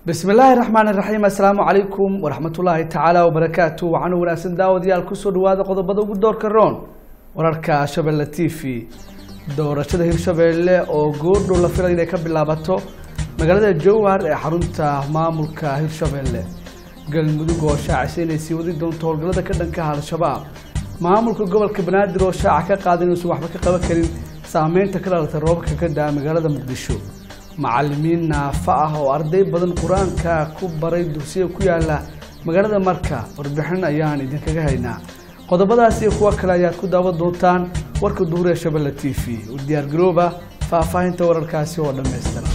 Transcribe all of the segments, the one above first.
بسم الله الرحمن الرحيم. السلام عليكم ورحمة الله تعالى وبركاته. وعنو وناسن داود يال كسود وهذا قضب بدو دور كرون وراركا شبل لطيفي دورة شده هيرشبل أو جود ولا فيلا إذا كبل لابتو مقالة الجوهر حرونتا مامولكا هيرشبل قال مدوق وشاعسين يسيودي دون طول قلدا كدن كهال الشباب مامولكا قبل كبنادر وشاعكا قادين وسواح بك قبل كريم سامين تكرار الروبك كدا مقالة مقدشو معلمين نافعه وأرضي بدن قرآن ككبر الدرسية كيالا مجرد مركا وربحنا يعني دين كجهينا قد بدأ سيخوا كلايات كده ودوتان ورك الدور شبل التيفي والديار جروبا فافين تور الكاسي ولا مستر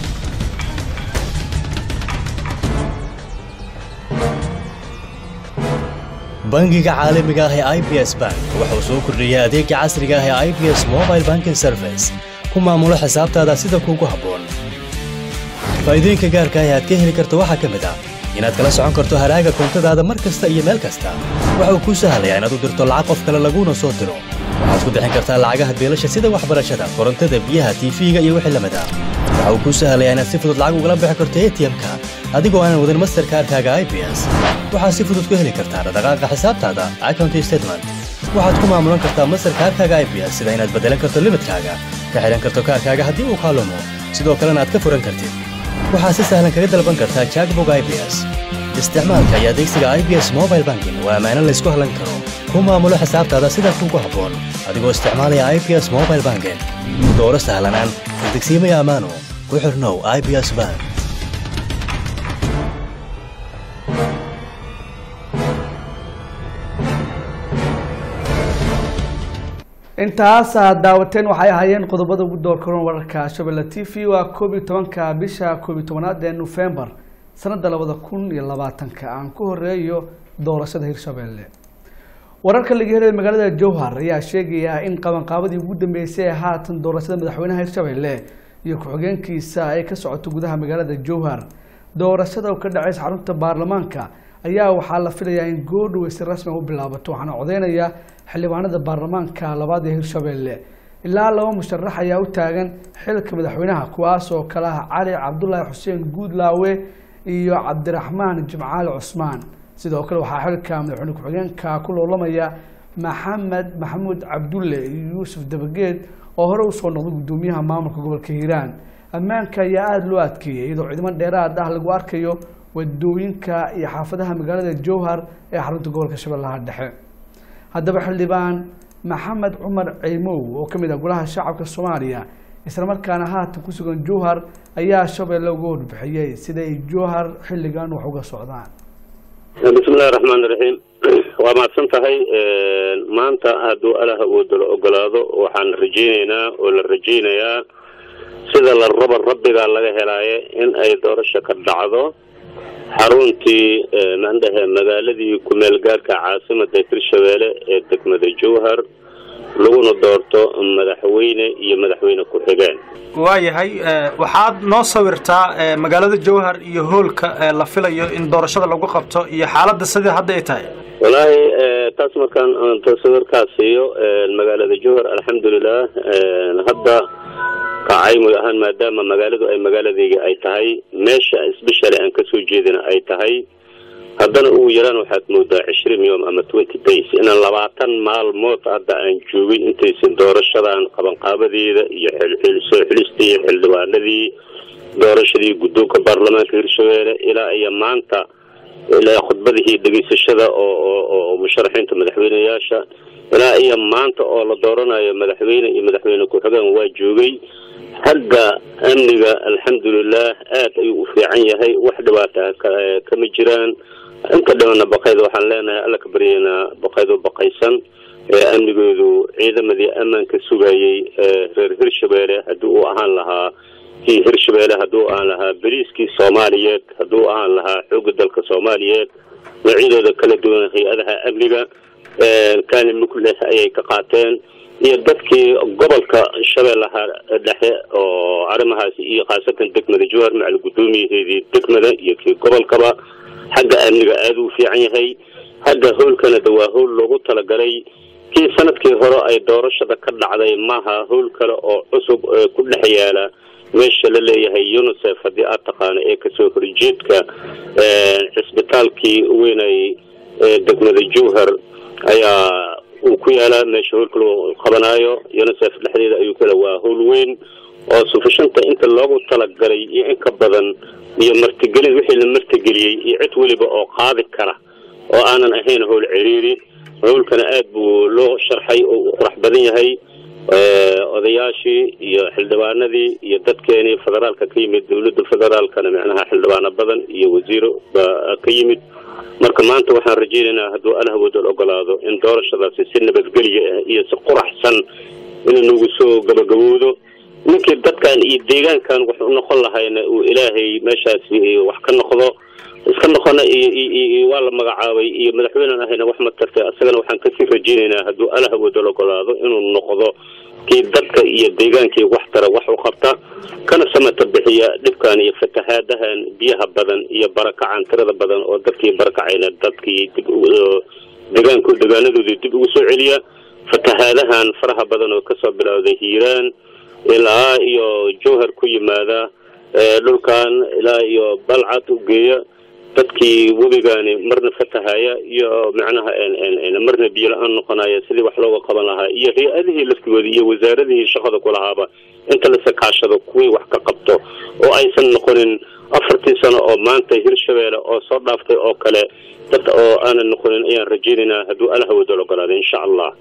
بنك عالمي هي IBS بانك وحوسوك الريادي كعصري هي IBS موبايل بانكين سيرفيس كما مول حسابته هذا سيدا كوكو هبون فايدينka gaarka ah aad ka heli karto waxa kamid ah inaad kala socon karto haraaga koontada mar kasta iyo meel kasta waxa uu ku sahlayaa inaad u dirto lacag qof kale laguna soo diro waxaad ku bixin kartaa lacagaha beelasha sida waxbarashada korontada biyaha TV-ga iyo wixii lamid ah waxa uu ku sahlayaa inaad si fudud lacag uga bixin karto ATM-ka adigoo aan wadan Mastercard-kaaga IBS waxaad si fudud ku heli kartaa dhaqaaqa xisaabtaada account statement waxaad ku maamulan kartaa Mastercard-kaaga IBS sida inaad bedelan karto limit-kaaga ka xiran karto kaarkaaga haddii uu kaalumo sidoo kalena aad ka furan kartid waxaa si sahlan kaga dalban kartaa Jackbook IBS isticmaalka iyo adeegsiga IBS Mobile Banking waa ammaan la isku halan karo ku maamulo xisaabtaada sida kugu habboon adigoo isticmaalaya IBS Mobile Banking dooro sahlanaan adeegsiga amaano ku xirnow IBS Bank intaas daawateen waxay ahaayeen qodobada ugu door karoon wararka Shabeelle TV waa 11ka bisha 11aad ee November sanada 2020 aan ku horeeyo doorashada Hirshabeelle wararka laga helay magaalada Jowhar ayaa sheegaya in qabanqaabadii ugu dambeysay haatan doorashada madaxweynaha Hirshabeelle iyo ku-xigeenkiisa ay ka socoto gudaha magaalada Jowhar doorashada oo ka dhacaysa xarunta baarlamaanka ayaa waxaa la filayaa in go'dhow si rasmi ah u bilaabato waxaana codeynaya xildhibaanada baarlamaanka labaad ee Hirshabeelle ilaa laba musharax ayaa u taagan xilka madaxweynaha kuwaas oo kala ah Cali Cabdullaahi Xuseen Guudlaawe iyo Cabdiraxmaan Jimcaale Cusmaan sidoo kale waxaa xilka madaxweyne ku-xigeenka ku loolamaya Maxamed Maxamuud Cabdulle iyo Yuusuf Dabageed oo hore u soo noqday gudoomiyaha maamulka gobolka Hiiraan ammaanka ayaa aad loo adkeeyay iyadoo ciidamada dheeraad ah lagu arkayo wadooyinka iyo xaafadaha magaalada Jowhar ee xarunta gobolka Shabeellaha Dhexe haddaba xildhibaan Maxamed Cumar Ceymow oo kamid ah golaha shacabka Soomaaliya isla markaana haatan ku sugan Jowhar ayaa Shabeelle uga warbixiyay sida ay Jowhar xilligan wax uga socdaan bismillaahir rahmaanir rahiim waa maadsan tahay maanta hadduu Allaah uu ogolaado waxaan rajaynaynaa oo la rajaynayaa sida la rabo rabbiga laga helaayo in ay doorasho ka dhacdo xaruntii maandaha magaaladii ku meel gaarka caasimada Hirshabeelle ee degmada Jowhar laguna doorto madaxweyne iyo madaxweyne ku xigeen waayahay waxaad noo sawirtaa magaalada Jowhar iyo hoolka la filayo in doorashada lagu qabto iyo xaaladda sida hadda ay tahay walaahi taas markaan tasawirkaas iyo magaalada Jowhar alxamdulillah hadda كعيمو أهان مادام مجالده أي مجال ذي أي تهاي ماشى سبيشال أن كسو جيدنا أي تهاي هذا هو يران وحد مدة 20 يوم أما 20 days إن اللبعتن مال موت عدا أن جوي أنت سندور الشران قبل قابضي حلستي حلوان الذي دور الشدي قدوك برلمان Hirshabeelle إلى أيام مانتا إلى يأخذ بده دقيس الشذا أو مشرحين تمدحوين ياشا إلى أيام مانتا أو لدورنا يا مدحوين كحجان واجوي حقا أمنية الحمد لله في عنيا هاي واحدة باتها كمجران إن قدمنا بقيد وحن لنا ألا كبرينا بقيد وبقيسا أمنية عيدا مذي أمان كسوغاي Hirshabeelle هدوء أهان لها هي Hirshabeelle هدوء أهان لها بريسكي صوماليات هدوء أهان لها حقوق دلك صوماليات وعيدا ذكلا دون هي أذها أمنية كان المكله أي كقاتين iyo dadkii gobolka Shabeellaha Dhexe oo arimahaas iyo qaasatan degmada Jowhar macal gudoomiyaheedii degmada iyo kii gobolkaba xagga amniga aad u fiican yahay xagga hoolkana waa hool loogu talagalay kii sanadkii hore ay doorashada ka dhacday maaha hool kale oo cusub ku dhex yaala meesha la leeyahay UNICEF haddii aad taqaano ee kasoo horjeedka cisbitaalkii weynay degmada Jowhar ayaa uu ku yaalaa meesha howlka lagu qabanayo UNICEF dhexdeeda ayuu kala waa howl weyn oo sufishanta inta loogu talagalay iyo in ka badan iyo martigelin wixii la martigeliyay iyo cid waliba oo qaadi kara oo aanan ahayn howl ciriiri howlkana aad buu loo sharxay oo qurux badan yahay odayaashii iyo xildhibaanadii iyo dadkeenii federaalka ka yimid dawladda federaalkana macnaha xildhibaano badan iyo wasiiro ka yimid marka maanta waxaan rajaynaynaa hadduu alhawada ogolaado in doorashadaasi si nabadgelyo ah iyo si quraxsan inuu nagu soo gabagaboodo ninkii dadkan iyo deegaankan wax u noqon lahayna uu ilaahay meeshaasi wax ka noqdo iska noqona iyo waa la magacaabay iyo madaxweynaha ahayna wax ma tartay asagana waxaan ka sii rajaynaynaa hadduu alhawada ogolaado inuu noqdo kii dadka iyo deegaankii wax tara wax u qabta kana samata bixiya dhibkan iyo fatahaadahan biyaha badan iyo barakacan tirada badan oo dadkii barakacayna dadkii dib deegaanadoodii dib ugu soo celiya fatahaadahan faraha badan oo kasoo bilowday Hiiraan ilaa iyo Jowhar ku yimaada dhulkan ilaa iyo Balcad u geeya dadkii webigaani marna fatahaya iyo macnaha marna biyo la'aan noqonaya sidii wax looga qaban lahaa iyo hay'adihii laftigooda iyo wasaaradihii shaqada ku lahaaba inta la sakaashado kuwii wax ka qabto oo aysan noqonin 4 sano oo maanta Hirshabeelle oo soo dhaaftay oo kale dad oo aanan noqonin ayaan rajaynaynaa hadduu alhawada ogolaado insha Allah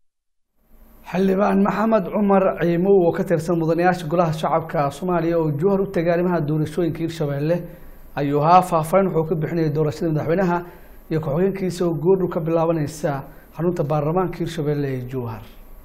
xildhibaan maxamed cumar ciimo oo ka tirsan mudanayaasha golaha shacabka Soomaaliya oo Jowhar u tagay arrimaha doorashooyinka Hirshabeelle ayuu faahfaahin wuxuu ka bixinayay doorashada madaxweynaha iyo ku-xigeenkiisa oo goor ka bilaabanaysa xarunta baarlamaanka Hirshabeelle ee Jowhar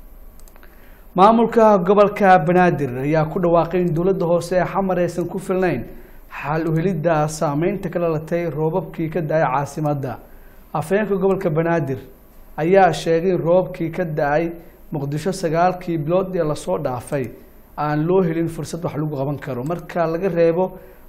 maamulka gobolka Banaadir ayaa ku dhawaaqay in dowladda hoose ee xamar aysan ku filnayn xal u helidda saameynta ka dhalatay roobabkii ka da'ay caasimadda afhayeenka gobolka Banaadir ayaa sheegay in roobabkii ka da'ay muqdisho 9 bilood ee la soo dhaafay aan loo helin fursad wax lagu qaban karo marka laga reebo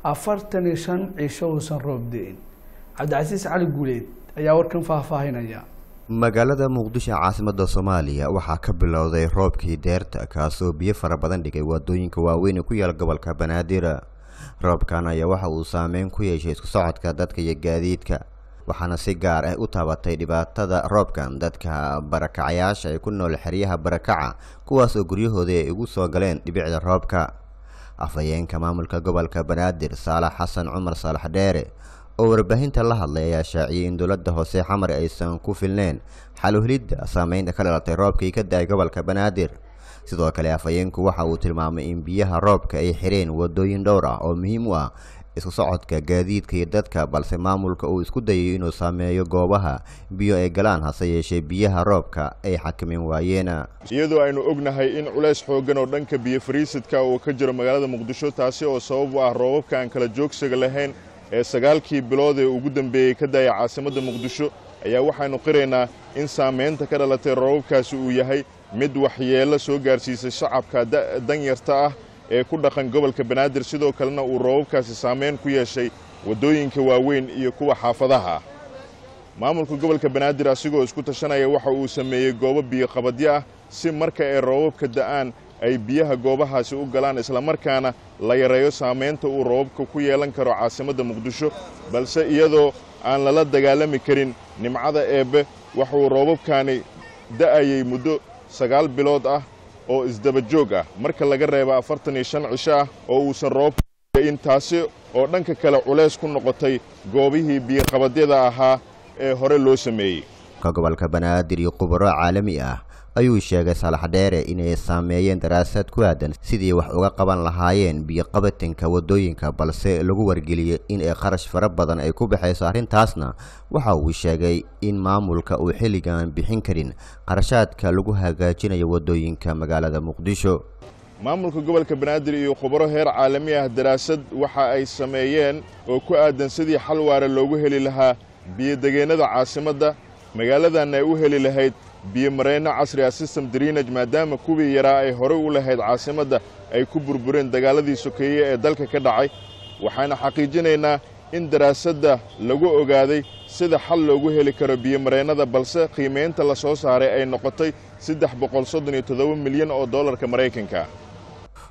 45 cisho uusan roob da'in cabdicasiis cali guuleed ayaa warkan faahfaahinaya magaalada muqdisho caasimadda Soomaaliya waxaa ka bilowday roobkii deerta kaasoo biyo fara badan dhigay wadooyinka waaweyn ee ku yaal gobolka Banaadir roobkan ayaa waxa uu saameyn ku yeeshay isku socodka dadka iyo gaadiidka waxaana si gaar ah u taabatay dhibaatada roobkan dadka barakacayaasha ay ku nool xeryaha barakaca kuwaas oo guryahooda ay ugu soo galeen dhibicda roobka afhayeenka maamulka gobolka Banaadir Saalax Xasan Cumar Saalax Dheere oo warbaahinta la hadlay ayaa shaaciyay in dowladda hoose xamar aysan ku filneen xal u helidda saameynta ka dhalatay roobkii ka da'ay gobolka Banaadir sidoo kale afhayeenku waxa uu tilmaamay in biyaha roobka ay xireen wadooyin dhowr ah oo muhiim u ah isku socodka gaadiidka iyo dadka balse maamulka uu isku dayay inuu saameeyo goobaha biyo ay galaan hase yeeshee biyaha roobka ay xakameyn waayeen iyadoo aynu ognahay in culays xoogan oo dhanka biyo fariisidka uu ka jiro magaalada muqdisho taasi oo sabab u ah roobabka aan kala joogsiga lahayn ee 9 bilood ee ugu dambeeyay ka da'ay caasimadda muqdisho ayaa waxaanu qiraynaa in saameynta ka dhalatay roobabkaasi uu yahay mid waxyeello soo gaarsiisay shacabka danyarta ah ee ku dhaqan gobolka Banaadir sidoo kalena uu roobabkaasi saameyn ku yeeshay wadooyinka waaweyn iyo kuwa xaafadaha maamulka gobolka Banaadir asigoo isku tashanaya waxa uu sameeyay goobo biyo qabadyo ah si marka ay roobabka da'aan ay biyaha goobahaasi u galaan isla markaana la yareeyo saameynta uu roobabka ku yeelan karo caasimadda muqdisho balse iyadoo aan lala dagaalami karin nimcada eebe waxa uu roobabkaani da'ayay muddo 9 bilood ah oo isdaba joog ah marka laga reebo 45 cisho ah oo uusan roob in taasi oo dhanka kale culays ku noqotay goobihii biyo qabadyada ahaa ee hore loo sameeyay gobolka Banaadir iyo khubaro caalami ah ayuu sheegay Saalax Dheere inay saameeyeen daraasad ku aadan sidii wax uga qaban lahaayeen biyo qabatinka wadooyinka balse lagu wargeliyay in ay qarash fara badan ay ku baxayso arrintaasna waxa uu sheegay in maamulka uu xilligan bixin karin qarashaadka lagu hagaajinayo wadooyinka magaalada Muqdisho maamulka gobolka Banaadir iyo khubaro heer caalami ah daraasad waxa ay sameeyeen oo ku aadan sidii xal waara loogu heli lahaa biyo deegaanada caasimadda magaaladan ay u heli lahayd biyo mareyno casri ah system drainage maadaama kuwii yaraa ay hore u lahayd caasimadda ay ku burbureen dagaaladii sokeeye ee dalka ka dhacay waxaana xaqiijinaynaa in daraasadda lagu ogaaday sida xal loogu heli karo biyo mareynada balse qiimeynta la soo saaray ay noqotay $337 milyan oo dollarka Mareykanka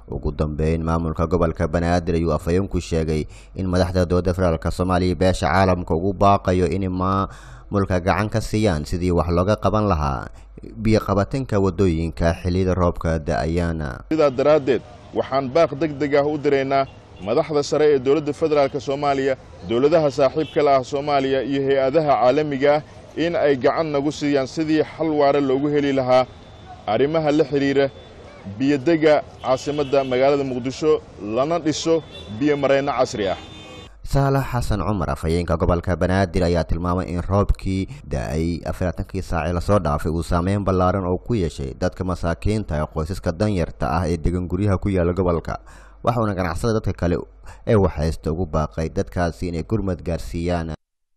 ugu dambeyn maamulka gobolka banaadir ayuu afhayeen ku sheegay in madaxda dowladda federaalk Soomaaliya beesha caalamka ugu baaqayo in maamulka gacan ka siiyaan sidii wax looga qaban lahaa biyo qabatinka wadooyinka xilliyada roobka da'ayana. sidaa daraadeed waxaan baaq degdeg ah u direynaa madaxda sare ee dowladda federaalk Soomaaliya, dowladaha saaxiibka la ah Soomaaliya iyo hay'adaha caalamiga ah in ay gacan nagu siiyaan sidii xal waara loogu heli lahaa arrimaha la xiriira biyadega caasimadda magaalada Muqdisho lana dhiso biyo mareyna casri ah. Saalax Xasan Cumar afhayeenka gobolka Banaadir ayaa tilmaamay in roobkii da'ay 40 saac la soo dhaafay uu saameyn ballaaran oo ku yeeshay dadka masaakiinta ee qoysaska danyarta ah ee degan guryaha ku yaala gobolka. waxaana ganacsada dadka kale ee waxaysta ugu baaqay dadkaasi inay gurmad gaarsiiyaan.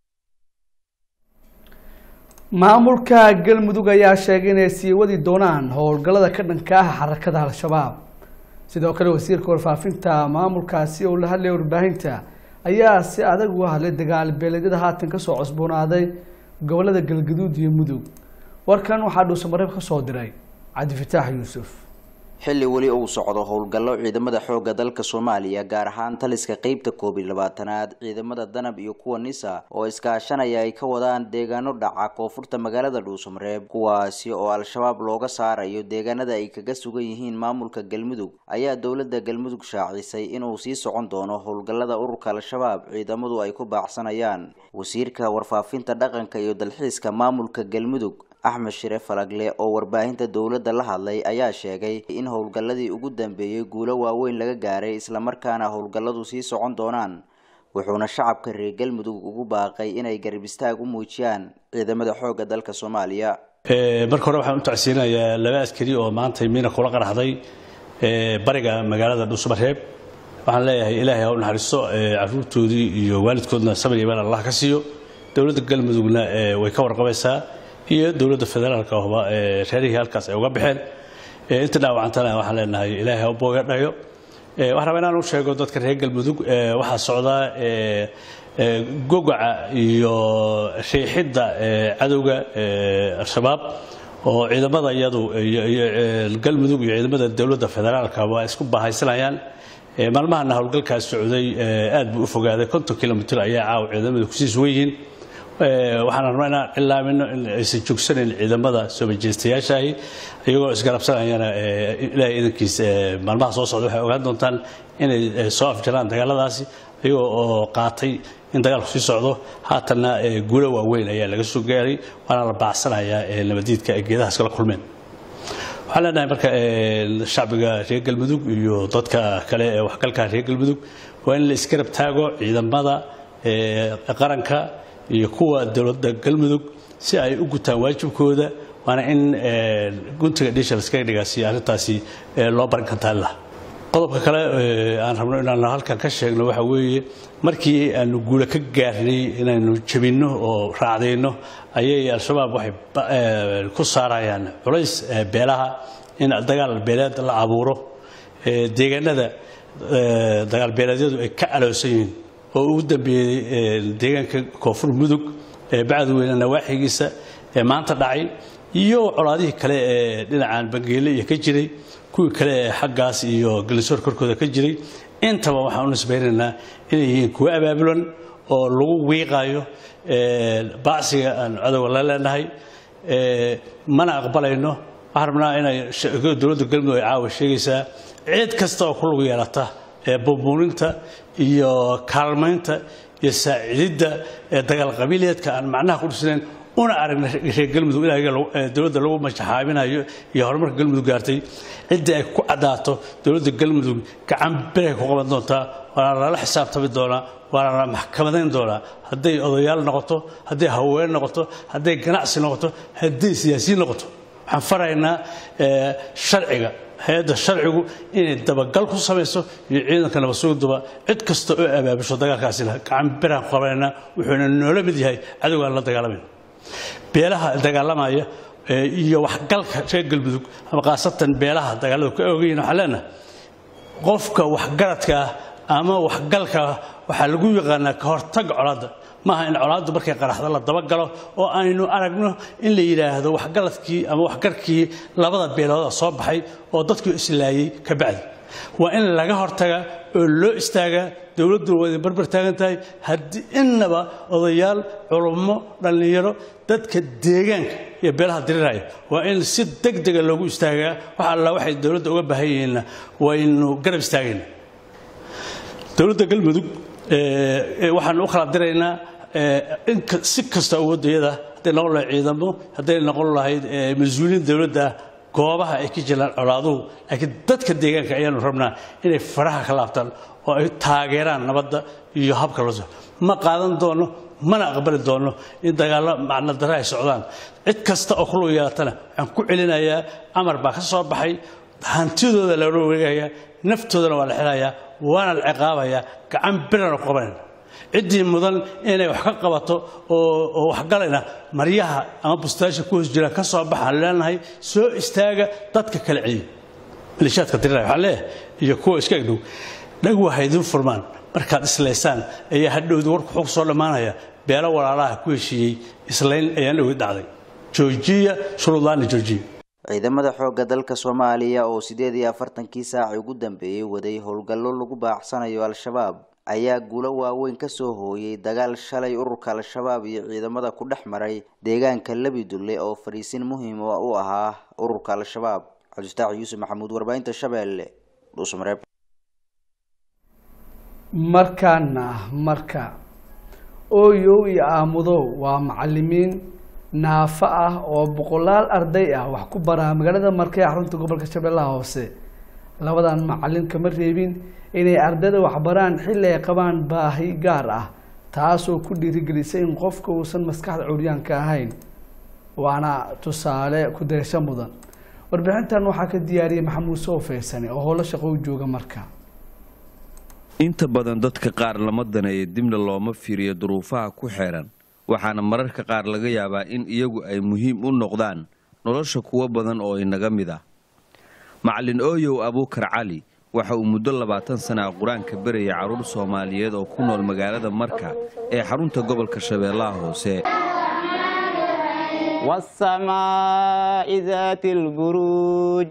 maamulka galmudug ayaa sheegay inay sii wadi doonaan howlgallada ka dhanka ah xarakada al-shabaab. sidoo kale wasiirka warfaafinta maamulkaasi oo la hadlay warbaahinta ayaa si adag uga hadlay dagaal beeleedyada haatan ka soo cusboonaaday gobolada galgaduud iyo mudug. warkan waxaa dhuusamareeb ka soo diray cabdi fataax yuusuf. xilli wali uu socdo howlgallo ciidamada xoogga dalka Soomaaliya gaar ahaan taliska qaybta 12aad ciidamada danab iyo kuwa nisa oo iskaashanaya ay ka wadaan deegaano dhaca koonfurta magaalada Dhuusamareeb kuwaasi oo al-shabaab looga saarayo deegaanada ay kaga sugan yihiin maamulka galmudug ayaa dowladda galmudug shaacisay inuu sii socon doono howlgallada ururka al-shabaab ciidamadu ay ku baacsanayaan. wasiirka warfaafinta dhaqanka iyo dalxiiska maamulka galmudug Axmed Shire Falagle oo warbaahinta dowladda la hadlay ayaa sheegay in howlgalladii ugu dambeeyay guulo waaweyn laga gaaray isla markaana howlgalladu sii socon doonaan wuxuuna shacabka reer galmudug ugu baaqay inay garab istaag u muujiyaan ciidamada xoogga dalka Soomaaliya. marka hore waxaan u tacsinayaa laba askari oo maanta miina kula qaraxday bariga magaalada Dhuusamareeb. waxaan leeyahay Ilaahay ha u naxariisto caruurtoodii iyo waalidkoodna sabir iyo Allah ka siiyo. dowladda galmudugna way ka warqabaysaa iyo dowladda federaalka oo reerihii halkaas ay uga baxeen inta dhaawacantana waxaan leenahay Ilaahay ha u boogadhayo. waxaan rabaa inaan u sheego dadka reer galmudug waxa socda gogaca iyo sheexidda cadowga al-shabaab oo ciidamada iyadu galmudug iyo ciidamada dowladda federaalka waa isku bahaysanayaan. maalmahan howlgalkaas socday aad buu u fogaaday 50 kilomitir ayaa caaw ciidamadu ku sii sugan waxaan rabnaa inaan cilaamino in aysan joogsanin ciidamada soo jeestayaasha iyagoo isgarabsanayana ilaahay idankiis maalmaha soo socda waxay ogaan doontaan inay soo afjaraan dagaaladaasi iyagoo oo qaatay in dagaalku sii socdo haatana guulo waaweyn ayaa laga soo gaaray waana la baacsanayaa nabadiidka geedahaas kala kulmeen. waxaan leenahay marka shacbiga reer galmudug iyo dadka kale ee waxgalka reer galmudug waa in la isgarab taago ciidamada qaranka iyo kuwa dowladda galmudug si ay u gutaan waajibkooda waana in guntiga dhishal iska dhigaasi arintaasi loo baran kantaan la. qodobka kale aan rabno inaan halkan ka sheegno waxa weeye markii aanu guula ka gaarnay inaanu jabino oo raacdeyno ayay al-shabaab waxay ku saarayaan culays beelaha in dagaal beeleed la abuuro deegaanada dagaal beeleedyadu ay ka aloosan yihiin oo ugu dambeeyay deegaanka koonfur mudug bacdweyne nawaaxigiisa maanta dhacay iyo colaadihii kale ee dhinacan bangeele iyo ka jiray kuwii kale xaggaas iyo galisoor korkooda ka jiray intaba waxaan u nisbaynaynaa inay yihiin kuwa abaabulan oo lagu wiiqayo baacsiga aan cadowga la leenahay mana aqbalayno. waxaan rabnaa inay dowladda galmudug ay caawa sheegaysaa cid kasta oo ku lug yeelata buubuuninta iyo kaalmaynta iyo saacidida dagaal qabiileedka aan macnaha ku dhisnayn una aragna reer galmudug in dowladda lagu majaxaabinayo iyo horumarka galmudug gaartay cidda ay ku cadaato dowladda galmudug gacan bere ku qaban doontaa waana la xisaabtami doonaa waana la maxkamadayn doonaa hadday odayaal noqoto hadday haween noqoto hadday ganacsi noqoto hadday siyaasiyiin noqoto. waxaan faraynaa sharciga hay'adda sharcigu inay dabagal ku samayso iyo ciidanka nabadsugiduba cid kasta oo abaabusho dagaalkaasina gacan bere ku qabanayna wuxuuna noola mid yahay cadowgaan la dagaalamayna. beelaha dagaalamaya iyo waxgalka reer galmudug ama qaasatan beelaha dagaaladu ka oogayeen waxaan leenahay qofka waxgaradka ama waxgalka waxaa lagu yaqaanaa ka hortag colaadda maaha in colaaddu markay qaraxdo la dabagalo oo aynu aragno in la yidhaahdo waxgaladkii ama waxgarkii labada beelood soo baxay oo dadku islaayay ka bacdi waa in laga hortaga oo loo istaaga dawladdu wada barbar taagan tahay haddii innaba odayaal culummo dhalinyaro dadka deegaanka iyo beelaha diriraya waa in si degdeg loogu istaagaa waxa alla waxay dawladda uga baahan yihiin waynu garab istaagayna dawladda galmudug waxaan u kala diraynaa in si kasta awoodayada hadday noqon lahayd ciidamo hadday noqon lahayd mas-uuliyiin dawladda goobaha ay ka jiraan colaaduhu laakiin dadka deegaanka ayaanu rabnaa inay faraha ka laabtaan oo ay taageeraan nabadda iyo habka loo soo ma qaadan doono mana aqbali doono in dagaalo macno darro ay socdaan cid kasta oo ku lug yeelatana waxaan ku celinayaa amar baa ka soo baxay hantidooda la wareegayaa naftoodana waa la xilayaa waana la ciqaabayaa gacan birana ku qabanayna ciddii mudan inay wax ka qabato oo waxgalayna maryaha ama bustaasha ku hoos jira ka soo baxaan leenahay soo istaaga dadka kala celiya milishaadka diriraya waxaan leeyahay iyo kuwa iska agdhow dhag waa haydin furmaan markaad islaysaan ayaa hadhowda warku xog soo dhammaanaya beelo walaalaha ku heshiiyey islayn ayaan dhowey dhacday joojiya shuruudlaana joojiya ciidamada xoogga dalka Soomaaliya oo 48 saac ugu dambeeyay waday howlgallo lagu baaxsanayo al-shabaab ayaa guulo waaweyn ka soo hooyay dagaal shalay ururka al-shabaab iyo ciidamada ku dhaxmaray deegaanka Labidulle oo fariisin muhiim ah u ahaa ururka al-shabaab Cabdistaax Yuusuf Maxamuud warbaahinta Shabeelle Dhuusmareeb marka ooyo iyo aamudo waa macallimiin naafa ah oo boqolaal arday ah wax ku bara magaalada markay xarunta gobolka Shabeellaha Hoose labadan macallin kama reebin inay ardayda wax baraan xilli ay qabaan baahi gaar ah taas oo ku dhiirigelisay in qofka uusan maskaxda curyaanka ahayn waana tusaale ku dayasho mudan warbixintan waxaa ka diyaariyay Maxamuud Soofeysani oo howlo shaqo u jooga marka inta badan dadka qaar lama daneeyo dibna looma fiiriyo duruufaha ku xeeran waxaana mararka qaar laga yaabaa in iyagu ay muhiim u noqdaan nolosha kuwa badan oo inaga mid ah macallin Ooyow Abuukar Cali waxa uu muddo 20 sano quraanka barayay caruur Soomaaliyeed oo ku nool magaalada Marka ee xarunta gobolka Shabeellaha Hoose was-samaa'i dhaatil buruuj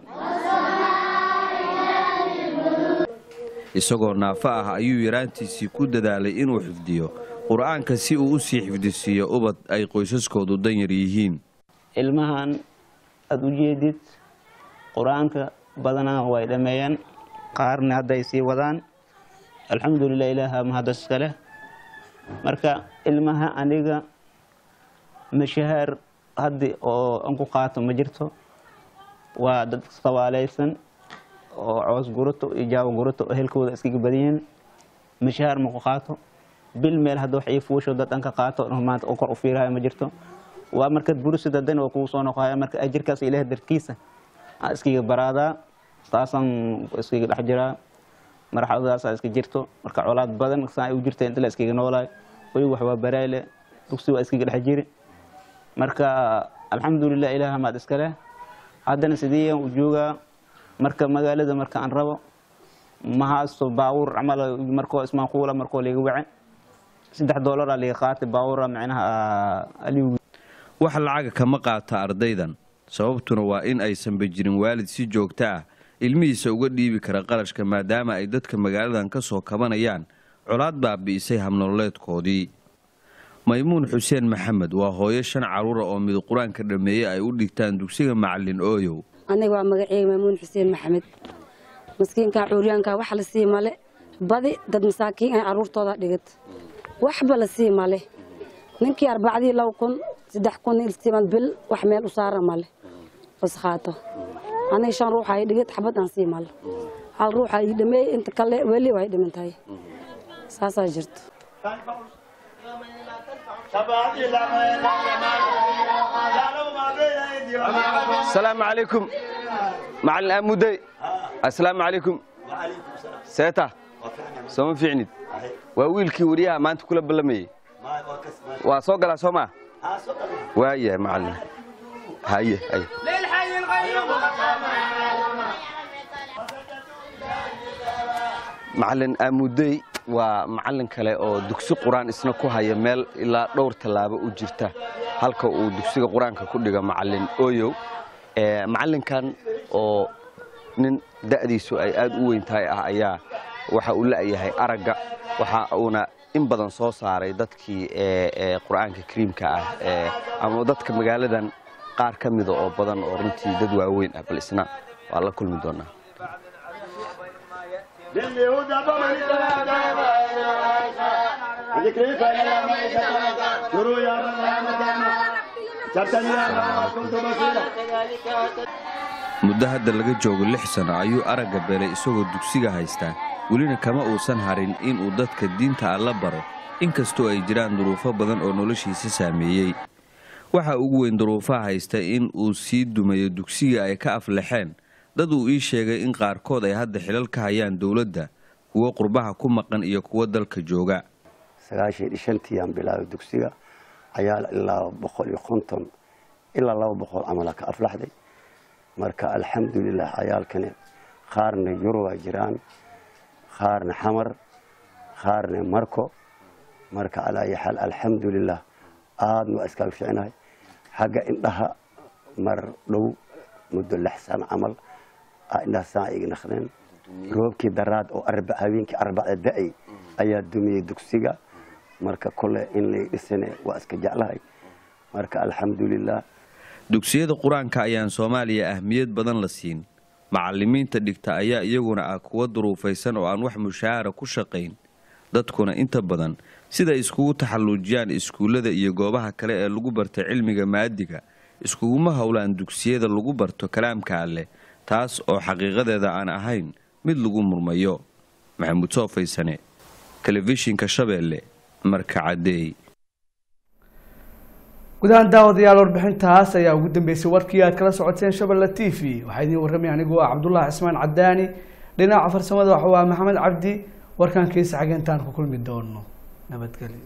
isagoo naafa ah ayuu yaraantiisii ku dadaalay inuu xifdiyo quraanka si uu u sii xifdisiyo ubad ay qoysaskoodu dan yar yihiin ilmahan aad u jeedid quraanka badanaa way dhameeyaan qaarna hadday sii wadaan alxamdulillaah ilaaha mahadis kale marka ilmaha aniga mashahar hadii oo aan ku qaato ma jirto waa dad sawaalaysan oo coos gurato iyo jaaw gurato ehelkooda iskaga badiyeen mashahar ma ku qaato bil meel hadda wax ay fuusho dad an ka qaato maanta oo kor u fiirahay ma jirto waa marka bursada dan oo ku soo noqoya marka ajirkaas ilaahay darkiisa iskiga baraada taasan iskiga dhaxjira marxaladaas iska jirto marka colaad badan saa ay u jirtay inta la iskiga noolay way wax waa barayle dugsi waa iskiga dhaxjiri marka alxamdulillaah ilaaha ma iskale haddana sidii u jooga marka magaalada marka aan rabo ma haasto baawur amal markoo ismaaqula markoo leega wacay $3 la qaatay baawura macnaha aliw wax lacag kama qaata ardaydan sababtuna waa in aysan bajirin waalid si joogto ah ilmihiisa uga dhiibi kara qarashka maadaama ay dadka magaaladan ka soo kabanayaan colaad baabi'isay habnololeedkoodii Maymuun Xuseen Maxamed waa hooyo 5 caruur oo mid quraanka dhameeyay ay u dhigtaan dugsiga macallin Ooyow aniga waa magacayga Maymuun Xuseen Maxamed maskiinka curyaanka wax la sii male badi dad masaakiin ay caruurtooda dhigad waxba la sii male ninkii 4,000 3,000 iltimaad bil wax meel u saara male wasxaato aniga 5 ruux ay dhigad xabad aan sii male hal ruux ay dhameey inta kale wali way dhimantahay saasa jirto السلام عليكم معلم أمودي السلام عليكم سيتا سوما فيعني وويلكي وريها ما أنت كل بلمي وصوق على سوما وهي معلم هاي للحي القيوم معلم أمودي ومعلم كله أو دكسي قرآن إسنا كوها ميل إلا دور تلابة وجرته halka uu dugsiga quraanka ku dhiga macallin Ooyow macallinkan oo nin da'diisu ay aad u weyn tahay ah ayaa waxa uu la'yahay aragga waxa uuna in badan soo saaray dadkii qur'aanka kariimka ah ama dadka magaaladan qaar ka mida oo badan oo runtii dad waaweyn ah bal isna waa la kulmi doonaa muddo hadda laga joogo 6 sano ayuu aragga beelay isagoo dugsiga haystaa welina kama uusan harin inuu dadka diinta alla baro inkastoo ay jiraan duruufo badan oo noloshiisa saameeyey waxa ugu weyn duruufaha haysta in uu sii dumayo dugsiga ay ka aflaxeen dad uu ii sheegay in qaarkood ay hadda xilal ka hayaan dawladda kuwa qurbaha ku maqan iyo kuwa dalka jooga 95 aan bilaabay dugsiga ayaa ilaa 150 ilaa 200 camal ka aflaxday marka alxamdulillah ayaalkani qaarna Yurub jiraan qaarna xamar qaarna marko marka ala yaxal alxamdulillah aad ma iska fiicnay xaga indhaha mar dhow muddo 6 sano camal indhaha saa iga naqdeen roobkii daraad oo habeenkii 4 da'ay ayaa dumiyay dugsiga marka kole in la dhisane waa iska jeclahay marka alxamdulillah dugsiyada quraanka ayaan Soomaaliya ahmiyad badan la siin macallimiinta dhigta ayaa iyaguna ah kuwa duruufaysan oo aan wax mushaara ku shaqayn dadkuna inta badan sida iskugu taxalluujiyaan iskuulada iyo goobaha kale ee lagu barto cilmiga maadiga iskuguma hawlaan dugsiyada lagu barto kalaamka Alle taas oo xaqiiqadeeda aan ahayn mid lagu murmayo maxamuud Soofaysane telefishinka Shabeelle marka cadeey gudahan daawadayaal warbixintaas ayaa ugu dambeysay warkii aad kala socoteen Shabeelle TV waxaa idin warramay anigu Cabdullaahi Cismaan Cadaani dhinaca farsamada waxa waa Maxamed Cabdi warkan kiisa xageyntaan ku kulmi doono nabadgelyo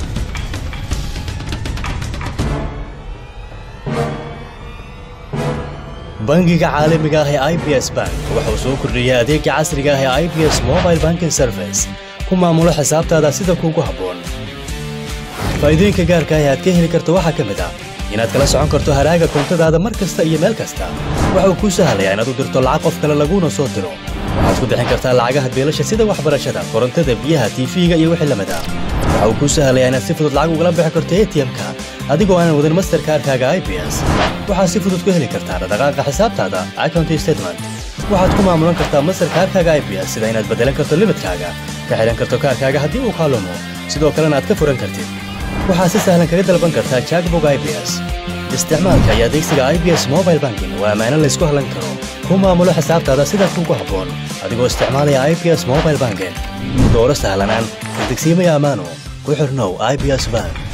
bangiga caalamiga ah ee IBS Bank waxa uu soo kordhiyay adeegga casriga ah ee IBS Mobile Banking Service ku maamulo xisaabtaada sida kuugu habboon faa'iidooyinka gaarka ah ee aad ka heli karto waxa ka mid ah inaad kala socon karto haraaga koontadaada mar kasta iyo meel kasta waxa uu ku sahlayaa inaad u dirto lacag qof kale laguna soo diro waxaad ku bixin kartaa lacagaha beelasha sida waxbarashada korontada biyaha TV-ga iyo wixii lamid ah waxa uu ku sahlayaa inaad si fudud lacag ugala bixi karto ATM-ka adigoo aan wadan Mastercard-kaaga IBS waxaad si fudud ku heli kartaa dhaqdhaqaaqa xisaabtaada account statement waxaad ku maamulan kartaa Mastercard-kaaga IBS sida inaad bedelan karto limit-kaaga ka xiran karto kaarkaaga haddii uu kaalumo sidoo kalena aad ka furan kartid waxaad si sahlan kaga dalban kartaa Checkbook IBS isticmaalka iyo adeegsiga IBS Mobile Banking waa ammaano la isku hallan karo ku maamulo xisaabtaada sida kuugu habboon adigoo isticmaalaya IBS Mobile Banking dooro sahlanaan degsiimaya ammaano ku xirnow IBS Bank